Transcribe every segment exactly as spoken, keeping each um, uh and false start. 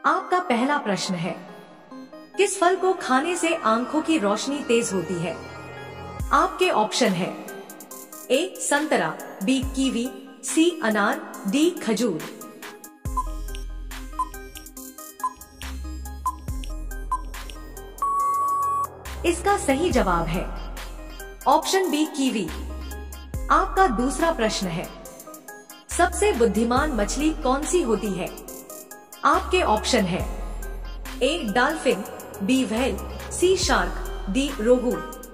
आपका पहला प्रश्न है, किस फल को खाने से आंखों की रोशनी तेज होती है? आपके ऑप्शन है ए संतरा, बी कीवी, सी अनार, डी खजूर। इसका सही जवाब है ऑप्शन बी कीवी। आपका दूसरा प्रश्न है, सबसे बुद्धिमान मछली कौन सी होती है? आपके ऑप्शन है A dolphin, B whale, C shark, D rohu.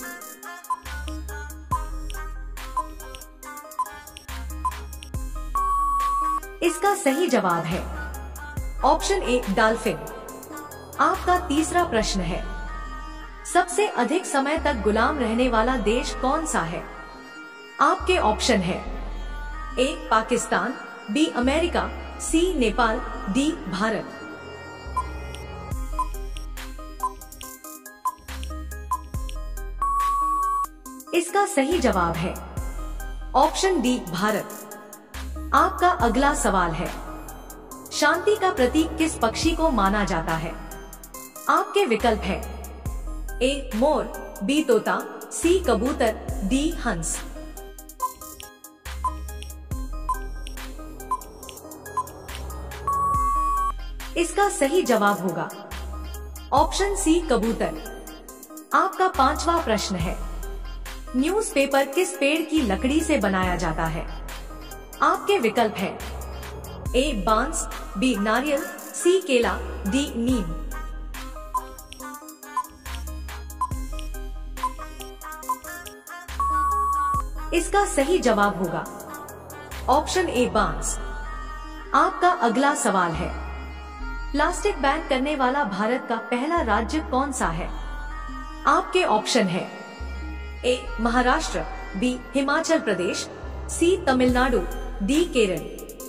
इसका सही जवाब है ऑप्शन ए डॉल्फिन। आपका तीसरा प्रश्न है, सबसे अधिक समय तक गुलाम रहने वाला देश कौन सा है? आपके ऑप्शन है A Pakistan, B America, C Nepal, D Bharat. इसका सही जवाब है ऑप्शन डी भारत। आपका अगला सवाल है, शांति का प्रतीक किस पक्षी को माना जाता है? आपके विकल्प है ए मोर, बी तोता, सी कबूतर, डी हंस। इसका सही जवाब होगा ऑप्शन सी कबूतर। आपका पांचवा प्रश्न है, न्यूज़पेपर किस पेड़ की लकड़ी से बनाया जाता है? आपके विकल्प है ए बांस, बी नारियल, सी केला, डी नीम। इसका सही जवाब होगा ऑप्शन ए बांस। आपका अगला सवाल है, प्लास्टिक बैन करने वाला भारत का पहला राज्य कौन सा है? आपके ऑप्शन है A Maharashtra, B Himachal Pradesh, C Tamil Nadu, D Kerala.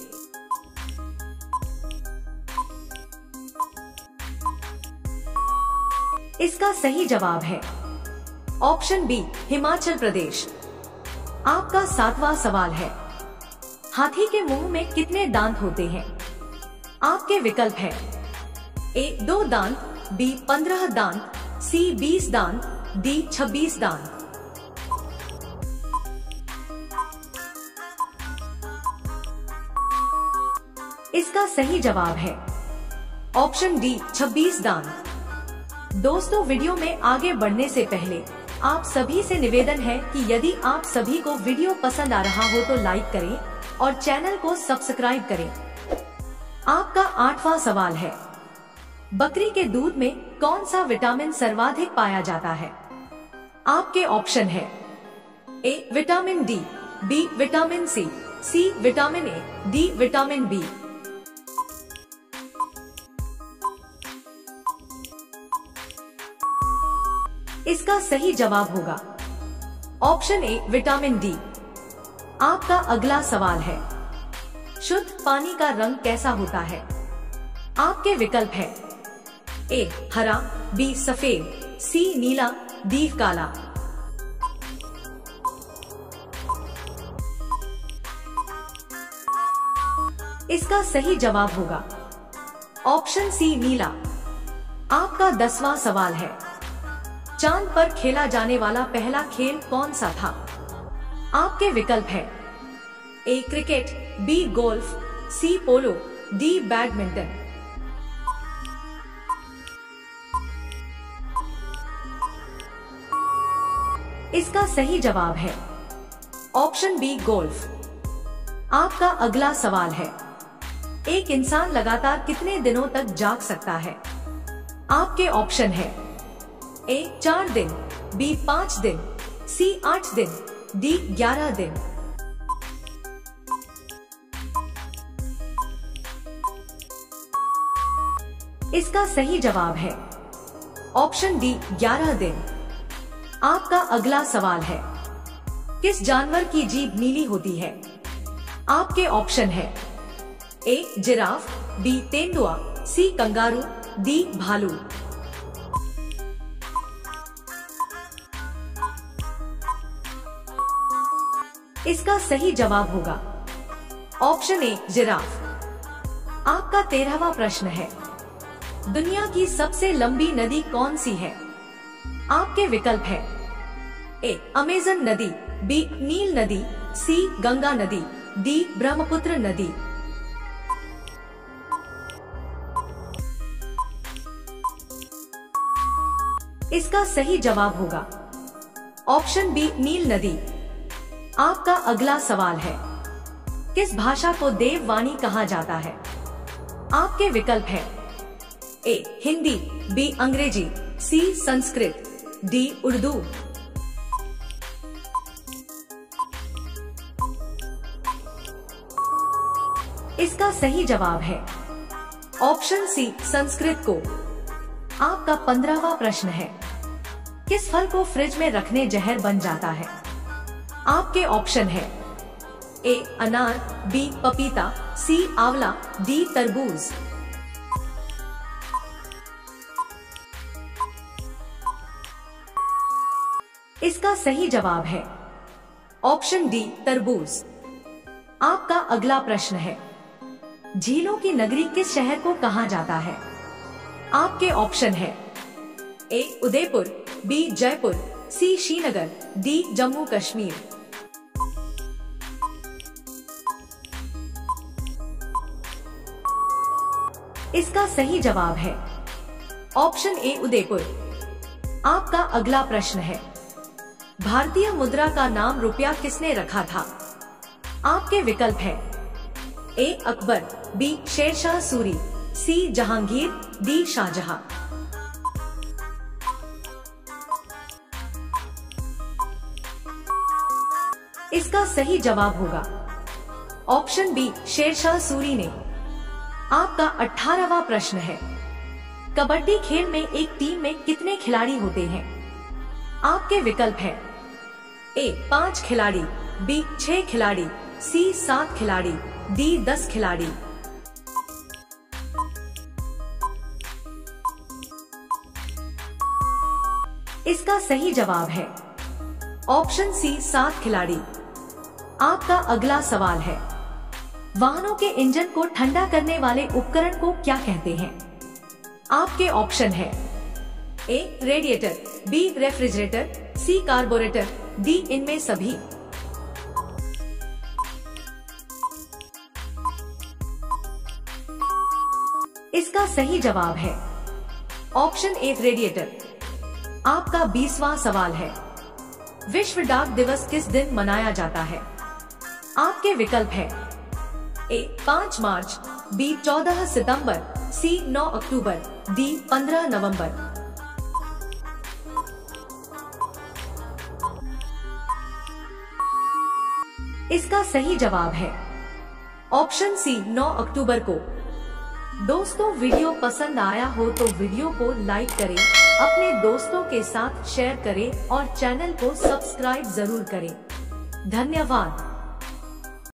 इसका सही जवाब है ऑप्शन बी हिमाचल प्रदेश। आपका सातवां सवाल है, हाथी के मुंह में कितने दांत होते हैं? आपके विकल्प है ए दो दांत, बी पंद्रह दांत, सी बीस दांत, डी छब्बीस दांत। इसका सही जवाब है ऑप्शन डी छब्बीस दांत। दोस्तों, वीडियो में आगे बढ़ने से पहले आप सभी से निवेदन है कि यदि आप सभी को वीडियो पसंद आ रहा हो तो लाइक करें और चैनल को सब्सक्राइब करें। आपका आठवां सवाल है, बकरी के दूध में कौन सा विटामिन सर्वाधिक पाया जाता है? आपके ऑप्शन है A vitamin D, B vitamin C, C vitamin A, D vitamin B. इसका सही जवाब होगा ऑप्शन ए विटामिन डी। आपका अगला सवाल है, शुद्ध पानी का रंग कैसा होता है? आपके विकल्प है ए हरा, बी सफेद, सी नीला, डी काला। इसका सही जवाब होगा ऑप्शन सी नीला। आपका दसवां सवाल है, चांद पर खेला जाने वाला पहला खेल कौन सा था? आपके विकल्प है A cricket, B golf, C polo, D badminton. इसका सही जवाब है ऑप्शन बी गोल्फ। आपका अगला सवाल है, एक इंसान लगातार कितने दिनों तक जाग सकता है? आपके ऑप्शन है ए चार दिन, बी पाँच दिन, सी आठ दिन, डी ग्यारह दिन। इसका सही जवाब है ऑप्शन डी ग्यारह दिन। आपका अगला सवाल है, किस जानवर की जीभ नीली होती है? आपके ऑप्शन है ए जिराफ, बी तेंदुआ, सी कंगारू, डी भालू। इसका सही जवाब होगा ऑप्शन ए जिराफ। आपका तेरहवां प्रश्न है, दुनिया की सबसे लंबी नदी कौन सी है? आपके विकल्प है ए अमेजन नदी, बी नील नदी, सी गंगा नदी, डी ब्रह्मपुत्र नदी। इसका सही जवाब होगा ऑप्शन बी नील नदी। आपका अगला सवाल है, किस भाषा को देववाणी कहा जाता है? आपके विकल्प है ए हिंदी, बी अंग्रेजी, सी संस्कृत, डी उर्दू। इसका सही जवाब है ऑप्शन सी संस्कृत को। आपका पंद्रहवां प्रश्न है, किस फल को फ्रिज में रखने जहर बन जाता है? आपके ऑप्शन है ए अनार, बी पपीता, सी आंवला, डी तरबूज। इसका सही जवाब है ऑप्शन डी तरबूज। आपका अगला प्रश्न है, झीलों की नगरी किस शहर को कहा जाता है? आपके ऑप्शन है A Udaipur, B Jaipur, C Srinagar, D Jammu Kashmir. इसका सही जवाब है ऑप्शन ए उदयपुर। आपका अगला प्रश्न है, भारतीय मुद्रा का नाम रुपया किसने रखा था? आपके विकल्प है A Akbar, B Sher Shah Suri, C Jahangir, D Shah Jahan. इसका सही जवाब होगा ऑप्शन बी शेरशाह सूरी ने। आपका अठारहवां प्रश्न है, कबड्डी खेल में एक टीम में कितने खिलाड़ी होते हैं? आपके विकल्प है ए पांच खिलाड़ी, बी छह खिलाड़ी, सी सात खिलाड़ी, डी दस खिलाड़ी। इसका सही जवाब है ऑप्शन सी सात खिलाड़ी। आपका अगला सवाल है, वाहनों के इंजन को ठंडा करने वाले उपकरण को क्या कहते हैं? आपके ऑप्शन है A radiator, B refrigerator, C carburettor, D इनमें सभी। इसका सही जवाब है ऑप्शन ए रेडिएटर। आपका बीसवां सवाल है, विश्व डाक दिवस किस दिन मनाया जाता है? आपके विकल्प है ए पांच मार्च, बी चौदह सितंबर, सी नौ अक्टूबर, डी पंद्रह नवंबर। इसका सही जवाब है ऑप्शन सी नौ अक्टूबर को। दोस्तों, वीडियो पसंद आया हो तो वीडियो को लाइक करें, अपने दोस्तों के साथ शेयर करें और चैनल को सब्सक्राइब जरूर करें। धन्यवाद।